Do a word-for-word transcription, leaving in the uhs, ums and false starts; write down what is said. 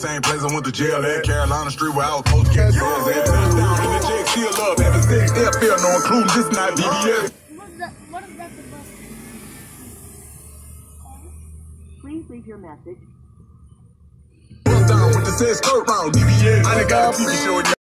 same place I went to jail at. Carolina Street where I was supposed to get drugs at. Touchdown in the jet, still love having sex. F L, no including this not D B S. What is that? What is that? The bus? Please leave your message. Touchdown with the said skirt round D B S. I done got a T V show.